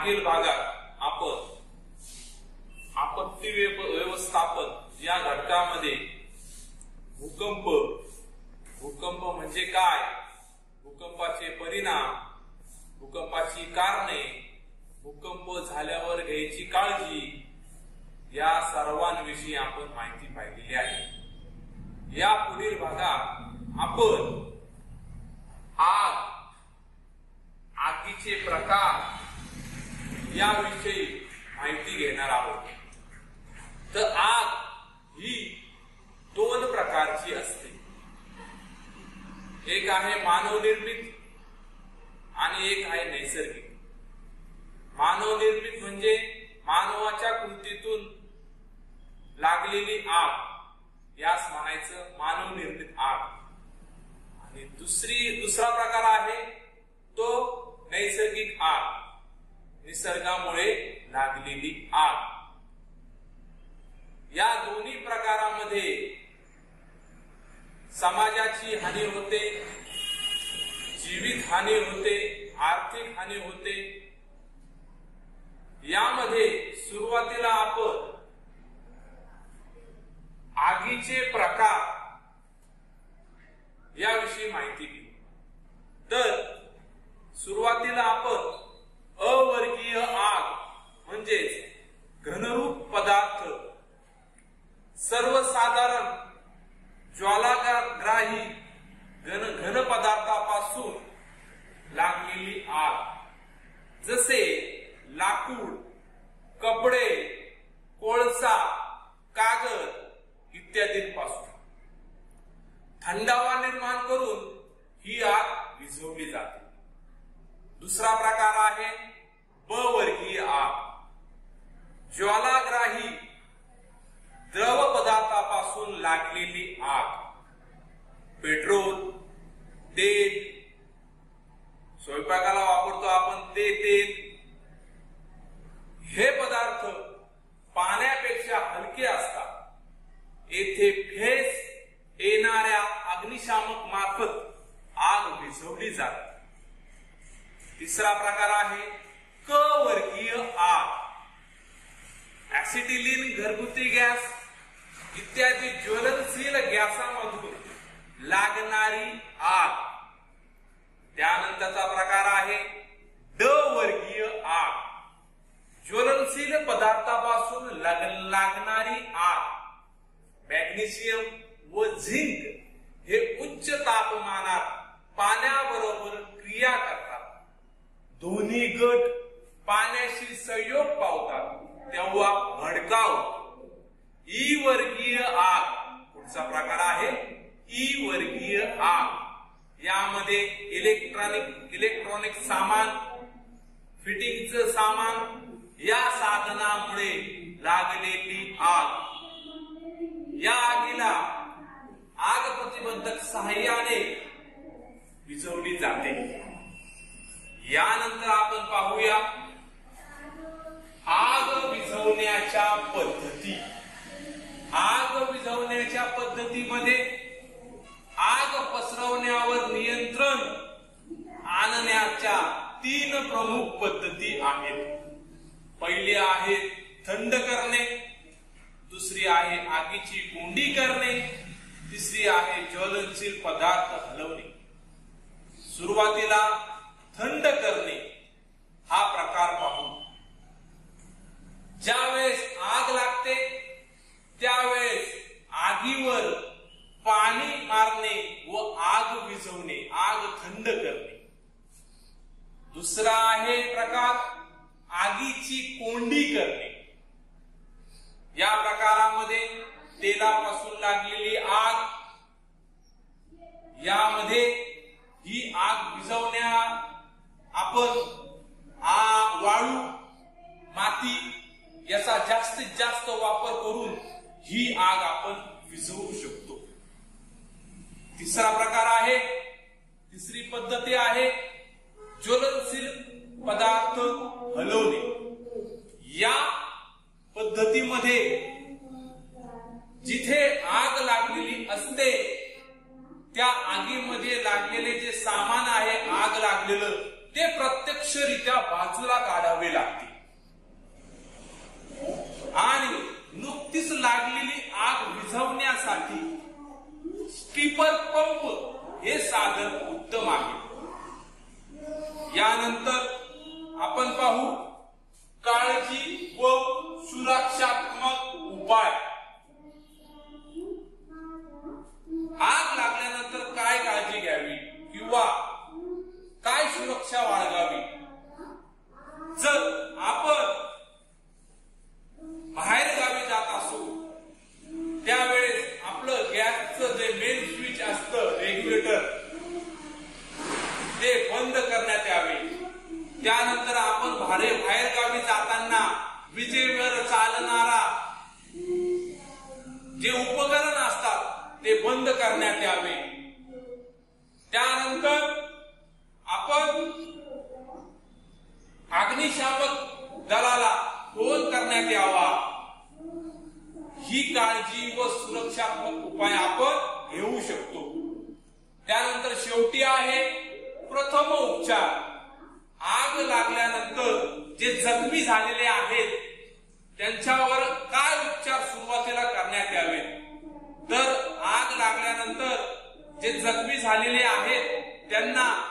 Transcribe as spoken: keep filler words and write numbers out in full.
मागील भागात आपण आपत्ती व्यवस्थापन या घटकामध्ये भूकंप भूकंप म्हणजे काय, भूकंपाचे परिणाम, भूकंपाची कारणे, भूकंप झाल्यावर घ्यायची काळजी या सर्वांविषयी आपण माहिती पाहिलेली आहे। या पुढील भागात आपण आग आगीचे प्रकार याविषयी माहिती घेणार आहोत। तर आग ही दोन प्रकारची असते, एक आहे मानवनिर्मित आणि एक आहे नैसर्गिक। मानवनिर्मित म्हणजे मानवाच्या कृतीतून लागलेली आग, यास म्हणायचं मानवनिर्मित आग। आणि दुसरी दुसरा प्रकार आहे तो नैसर्गिक आग, निसर्गामुळे लागलेली आग। या दोन्ही प्रकारामध्ये समाजाची हानी होते, जीवित हानी होते, आर्थिक हानी होते। यामध्ये सुरुवातीला आपण आगीचे प्रकार याविषयी माहिती घेऊ। तर सुरुवातीला आपण अवर्गीय आग म्हणजेच घनरूप पदार्थ, सर्वसाधारण ज्वालाग्राही घन घन पदार्थापासून लागलेली आग, जसे लाकूड, कपडे, कोळसा, कागद इत्यादींपासून थंडावा निर्माण करून ही आग विझवली जाते। दुसरा प्रकार आहे ब वर्गीय आग, ज्वालाग्राही द्रव पदार्थापासून लागलेली आग, पेट्रोल, तेल, स्वयंपाकाला वापरतो आपण ते तेल, हे पदार्थ पाण्यापेक्षा हलके असतात। येथे फेस येणाऱ्या अग्निशामक मार्फत आग विझवली जाते। तिसरा प्रकार आहे क वर्गीय आग, ऍसिटिलीन, घरगुती गॅस इत्यादी ज्वलनशील गॅसामधून लागणारी आग। त्यानंतरचा प्रकार आहे ड वर्गीय आग, ज्वलनशील पदार्थापासून लागणारी आग। मॅग्नेशियम व झिंक हे उच्च तापमानात पाण्याबरोबर क्रिया करतात, दोन्ही गट पाण्याशी संयोग पावतात तेव्हा भडकाव। ई वर्गीय आग, पुढचा प्रकार आहे ई वर्गीय आग, यामध्ये इलेक्ट्रॉनिक इलेक्ट्रॉनिक सामान, फिटिंगचं सामान या साधनामुळे लागलेली आग। या आगीला आग प्रतिबंधक सहाय्याने विझवली जाते। यानंतर आपण पाहूया आग विझवण्याच्या पद्धती। आग विझवण्याच्या पद्धतीमध्ये आग पसरवण्यावर नियंत्रण आणण्याच्या तीन प्रमुख पद्धती आहेत। पहिली आहे थंड करणे, दुसरी आहे आगीची कोंडी करणे, तिसरी आहे ज्वलनशील पदार्थ हलवणे। सुरुवातीला थंड करणे हा प्रकार पाहू। ज्यावेळेस आग लागते त्यावेळेस आगीवर पाणी मारणे व आग विझवणे, आग थंड करणे। दुसरा आहे प्रकार आगीची कोंडी करणे। या प्रकारामध्ये तेलापासून लागलेली आग, यामध्ये ही आग विझवण्या आपण आ वाळू, माती याचा जास्तीत जास्त वापर करून ही आग आपण विझवू शकतो। तिसरा प्रकार आहे, तिसरी पद्धती आहे ज्वलनशील पदार्थ हलवणे। या पद्धतीमध्ये जिथे आग लागलेली असते त्या आगीमध्ये लागलेले जे सामान आहे, आग लागलेलं ते प्रत्यक्ष प्रत्यक्षरित्या बाजूला काढावे लागते आणि नुकतीच लागलेली आग विझवण्यासाठी स्टीपर पंप हे साधन उत्तम आहे. यानंतर आपण पाहू काळजी व सुरक्षात्मक उपाय. आग लागल्यानंतर काय काळजी घ्यावी किंवा काय सुरक्षा बाळगावी. जर आपण बाहेर गावी जात असू त्यावेळेस आपलं गॅसचं जे मेन स्विच असतं रेग्युलेटर ते बंद करण्यात यावे. त्यानंतर आपण भाडे बाहेर गावी जाताना विजेवर चालणारा जे उपकरण असतात ते बंद करण्यात यावे. त्यानंतर आपण अग्निशामक दलाला फोन करण्यात यावा. ही काळजी व सुरक्षात्मक उपाय आपण घेऊ शकतो. त्यानंतर शेवटी आहे प्रथम उपचार. आग लागल्यानंतर जे जखमी झालेले आहेत त्यांच्यावर काय उपचार सुरुवातीला करण्यात यावे. तर आग लागल्यानंतर जे जखमी झालेले आहेत त्यांना